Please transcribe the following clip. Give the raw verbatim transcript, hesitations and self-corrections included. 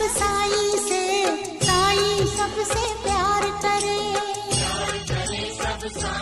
सब साई से, साई सबसे प्यार करे, प्यार करे सब साई।